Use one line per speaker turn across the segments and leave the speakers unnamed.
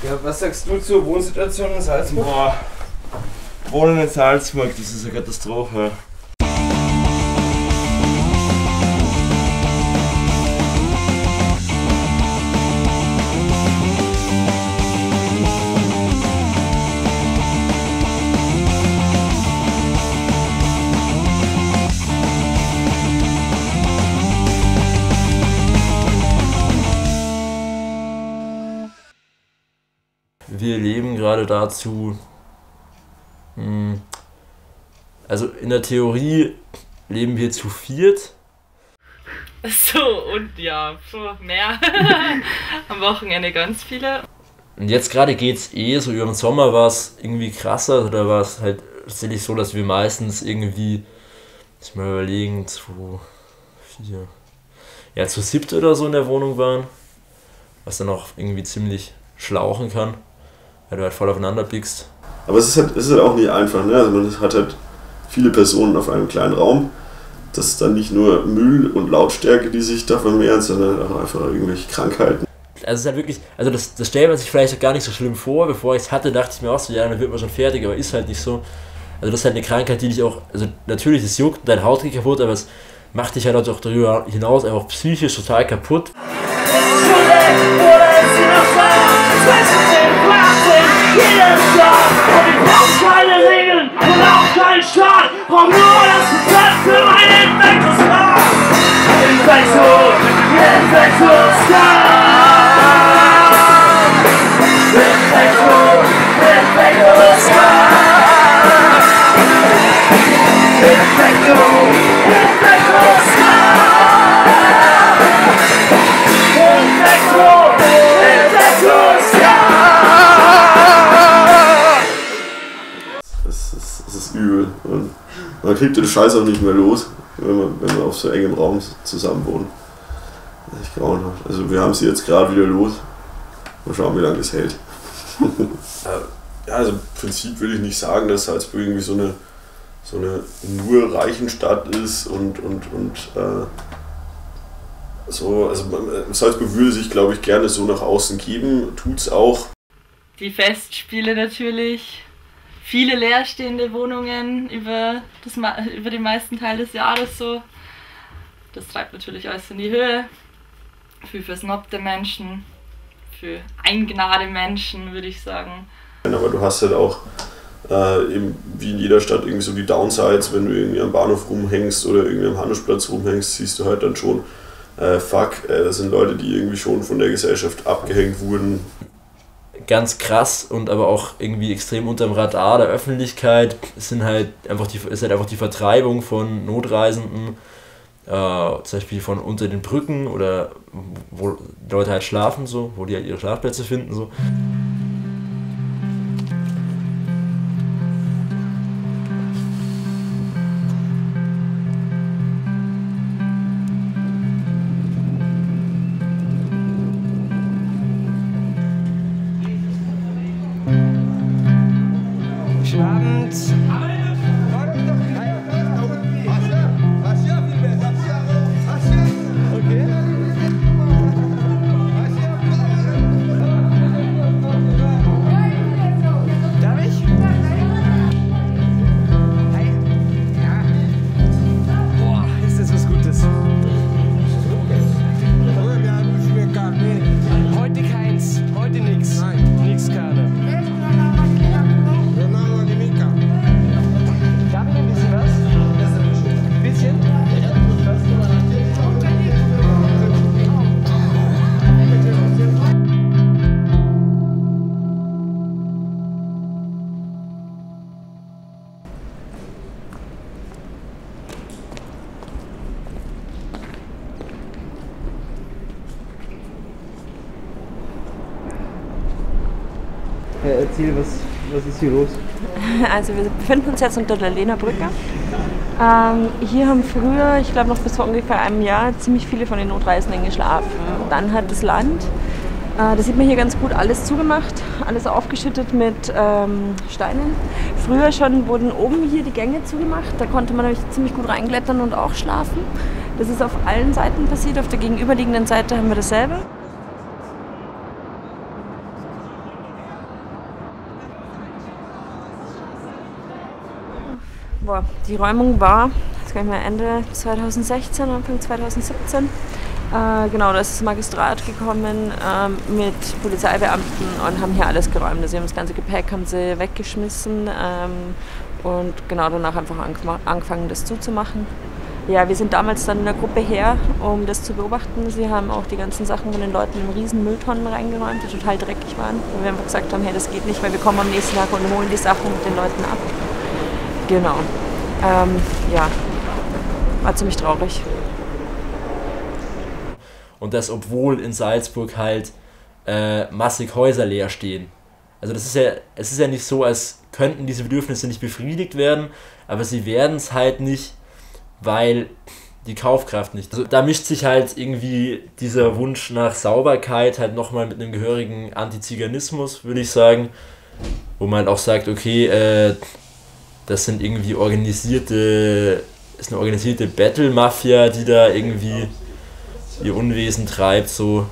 Ja, was sagst du zur Wohnsituation in Salzburg?
Boah, Wohnen in Salzburg, das ist eine Katastrophe. Wir leben gerade dazu, also in der Theorie leben wir zu viert.
So, und ja, mehr. Am Wochenende ganz viele.
Und jetzt gerade geht's so über den Sommer war es irgendwie krasser, oder war es halt tatsächlich so, dass wir meistens irgendwie, muss ich mal überlegen, zu siebt oder so in der Wohnung waren, was dann auch irgendwie ziemlich schlauchen kann, weil du halt voll aufeinander pickst.
Aber es ist halt auch nicht einfach, ne? Also man hat halt viele Personen auf einem kleinen Raum. Das ist dann nicht nur Müll und Lautstärke, die sich da vermehren, sondern auch einfach irgendwelche Krankheiten.
Also es ist halt wirklich, also das stellt man sich vielleicht gar nicht so schlimm vor. Bevor ich es hatte, dachte ich mir auch so, ja, dann wird man schon fertig, aber ist halt nicht so. Also das ist halt eine Krankheit, die dich auch, also natürlich, es juckt, deine Haut geht kaputt, aber es macht dich halt auch darüber hinaus einfach psychisch total kaputt.
Jedes Tag und ich brauch keine Regeln und auch keinen Staat. Brauch nur das Rezept für mein Infektus-Star. Infektus-Star.
Das ist übel. Und man kriegt den Scheiß auch nicht mehr los, wenn man auf so engem Raum zusammen wohnt. Das ist echt grauenhaft. Also wir haben sie jetzt gerade wieder los. Mal schauen, wie lange es hält. Ja, also im Prinzip will ich nicht sagen, dass Salzburg irgendwie so eine nur Reichenstadt ist und so. Also Salzburg würde sich, glaube ich, gerne so nach außen geben, tut's auch.
Die Festspiele natürlich. Viele leerstehende Wohnungen über den meisten Teil des Jahres so. Das treibt natürlich alles in die Höhe. Für versnobte Menschen, für eingnade Menschen, würde ich sagen.
Aber du hast halt auch eben wie in jeder Stadt irgendwie so die Downsides, wenn du irgendwie am Bahnhof rumhängst oder irgendwie am Handelsplatz rumhängst, siehst du halt dann schon, das sind Leute, die irgendwie schon von der Gesellschaft abgehängt wurden.
Ganz krass und aber auch irgendwie extrem unterm Radar der Öffentlichkeit ist halt einfach die Vertreibung von Notreisenden, zum Beispiel von unter den Brücken oder wo Leute halt schlafen, so, wo die halt ihre Schlafplätze finden. So.
Erzähl, was ist hier los?
Also wir befinden uns jetzt unter der Lehner Brücke. Hier haben früher, ich glaube noch bis vor ungefähr einem Jahr, ziemlich viele von den Notreisenden geschlafen. Dann hat das Land, das sieht man hier ganz gut, alles zugemacht, alles aufgeschüttet mit Steinen. Früher schon wurden oben hier die Gänge zugemacht, da konnte man nämlich ziemlich gut reinglettern und auch schlafen. Das ist auf allen Seiten passiert, auf der gegenüberliegenden Seite haben wir dasselbe. Boah, die Räumung war, das kann ich mal Ende 2016, Anfang 2017. Genau, da ist das Magistrat gekommen mit Polizeibeamten und haben hier alles geräumt. Also sie haben das ganze Gepäck haben sie weggeschmissen und genau danach einfach angefangen, das zuzumachen. Ja, wir sind damals dann in der Gruppe her, um das zu beobachten. Sie haben auch die ganzen Sachen von den Leuten in riesen Mülltonnen reingeräumt, die total dreckig waren. Und wir einfach gesagt haben, hey, das geht nicht, weil wir kommen am nächsten Tag und holen die Sachen mit den Leuten ab. Genau. Ja, war ziemlich traurig.
Und das, obwohl in Salzburg halt massig Häuser leer stehen. Also es ist ja nicht so, als könnten diese Bedürfnisse nicht befriedigt werden, aber sie werden es halt nicht, weil die Kaufkraft nicht. Also da mischt sich halt irgendwie dieser Wunsch nach Sauberkeit halt nochmal mit einem gehörigen Antiziganismus, würde ich sagen, wo man halt auch sagt, okay, das sind irgendwie ist eine organisierte Battle-Mafia, die da irgendwie ihr Unwesen treibt, so.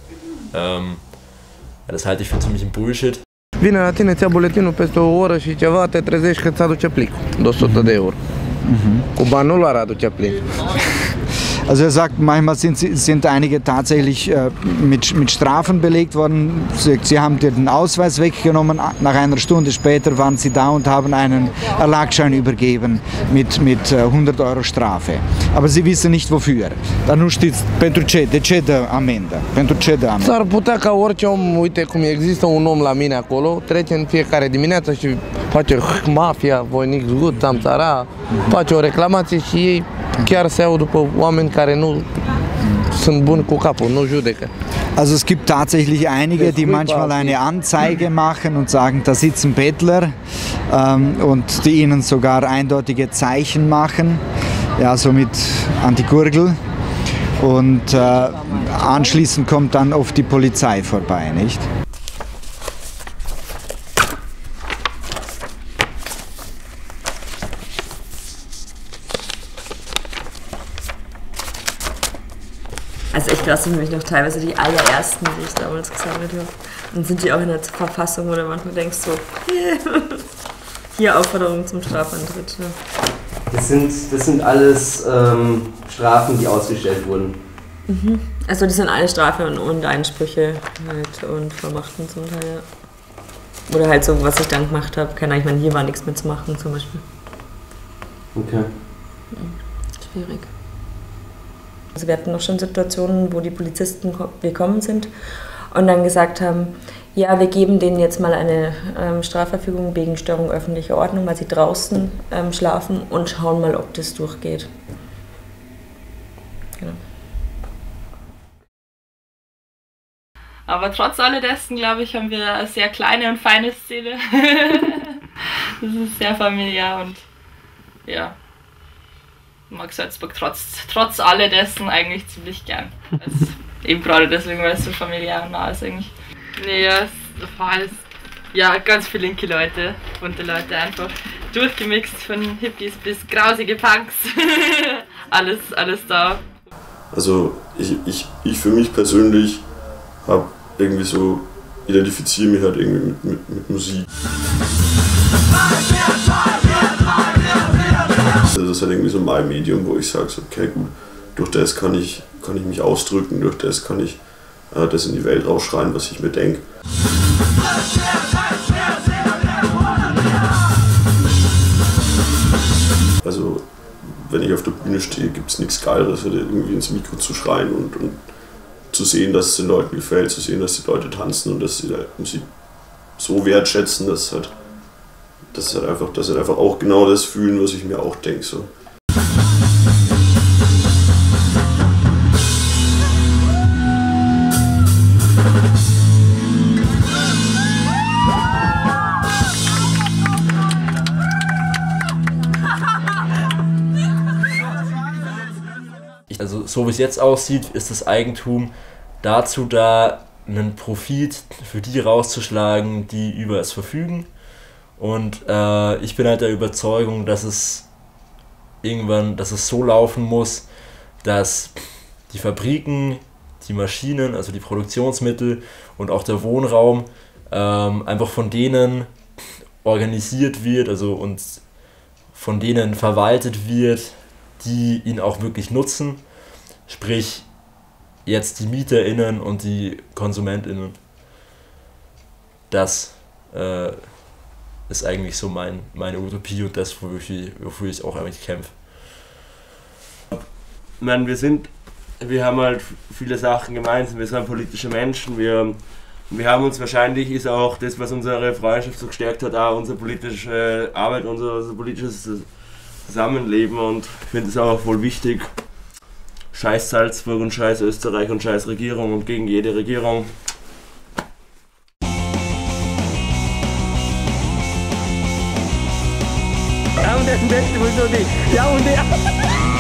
Das halte ich für ziemlich Bullshit.
Vine la tine, ți-a buletinul peste o oră și ceva, te trezești că ți aduce plicul de 100 de euro. Cu banul ăla aduce plic.
Also er sagt, manchmal sind einige tatsächlich mit Strafen belegt worden. Sie haben dir den Ausweis weggenommen, nach einer Stunde später waren sie da und haben einen Erlagsschein übergeben mit 100 Euro Strafe. Aber sie wissen nicht wofür. Dar nu știți pentru ce, de ce dă amendă, pentru ce dă amendă.
S-ar putea ca orice om, uite cum există un om la mine acolo, trece în fiecare dimineață și face mafia, voinic zgut, țara, face o reclamație și ei chiar se iau după oameni care nu sunt buni cu capul, nu judecă.
Also es gibt tatsächlich einige, die manchmal eine Anzeige machen und sagen, da sitzen Bettler und die ihnen sogar eindeutige Zeichen machen, ja, so mit an die Gurgel. Und anschließend kommt dann oft die Polizei vorbei, nicht?
Also echt krass sind nämlich noch teilweise die allerersten, die ich damals gesammelt habe. Und sind die auch in der Verfassung, wo du manchmal denkst so, hier Aufforderung zum Strafantritt. Ja.
Das sind alles Strafen, die ausgestellt wurden.
Mhm. Also das sind alle Strafen und Einsprüche halt und Vermachten zum Teil, ja. Oder halt so, was ich dann gemacht habe. Keine Ahnung, ich meine, hier war nichts mehr zu machen zum Beispiel.
Okay.
Schwierig. Also wir hatten noch schon Situationen, wo die Polizisten gekommen sind und dann gesagt haben, ja, wir geben denen jetzt mal eine Strafverfügung wegen Störung öffentlicher Ordnung, weil sie draußen schlafen und schauen mal, ob das durchgeht. Genau.
Aber trotz alledessen, glaube ich, haben wir eine sehr kleine und feine Szene. Das ist sehr familiär und ja, ich mag Salzburg trotz alledessen eigentlich ziemlich gern. Also, eben gerade deswegen, weil es so familiär und nah ist eigentlich. Nee, ja, es war alles, ja, ganz viele linke Leute, bunte Leute, einfach durchgemixt von Hippies bis grausige Punks. alles da.
Also ich für mich persönlich habe irgendwie so, identifiziere mich halt irgendwie mit Musik. Das ist halt irgendwie so mein Medium, wo ich sage, so, okay gut, durch das kann ich mich ausdrücken, durch das kann ich das in die Welt rausschreien, was ich mir denke. Also wenn ich auf der Bühne stehe, gibt es nichts Geileres, als irgendwie ins Mikro zu schreien und zu sehen, dass es den Leuten gefällt, zu sehen, dass die Leute tanzen und dass sie Musik so wertschätzen, dass sie einfach auch genau das fühlen, was ich mir auch denke. So.
Also so wie es jetzt aussieht, ist das Eigentum dazu da, einen Profit für die rauszuschlagen, die über es verfügen. Und ich bin halt der Überzeugung, dass es so laufen muss, dass die Fabriken, die Maschinen, also die Produktionsmittel und auch der Wohnraum einfach von denen organisiert wird, also und von denen verwaltet wird, die ihn auch wirklich nutzen. Sprich, jetzt die MieterInnen und die KonsumentInnen. Das ist eigentlich so meine Utopie und das, wofür ich auch eigentlich kämpfe.
Ich meine, wir haben halt viele Sachen gemeinsam, wir sind politische Menschen, wir haben uns wahrscheinlich, ist auch das, was unsere Freundschaft so gestärkt hat, auch unsere politische Arbeit, unser politisches Zusammenleben, und ich finde es auch voll wichtig. Scheiß Salzburg und scheiß Österreich und scheiß Regierung und gegen jede Regierung.
Ja, und das Beste, wo so die. Ja, und der.